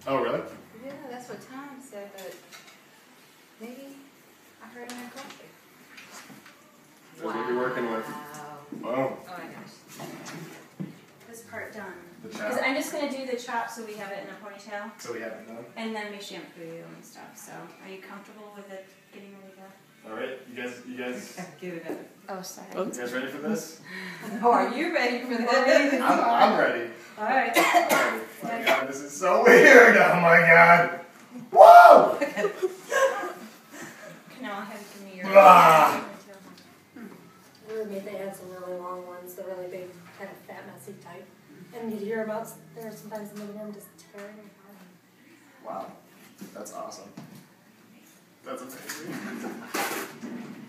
Oh, really? Yeah, that's what Tom said, but maybe I heard him incorrectly. That's what you're working with. Wow. Oh my gosh. This part done. The Because chop. I'm just going to do the chop so we have it in a ponytail. So we have it done. And then we shampoo you and stuff. So are you comfortable with it getting ready to? All right, you guys. Give it up. Oh, sorry. You guys ready for this? Oh, are you ready for this? I'm ready. All right. I'm ready. Oh my God, this is so weird. Oh my God. Whoa! No, I'll have you give me your. Ah. Roommate, they had some really long ones, the really big, kind of fat, messy type. And you hear about there sometimes in the living room just tearing apart. Wow, that's awesome. That's amazing.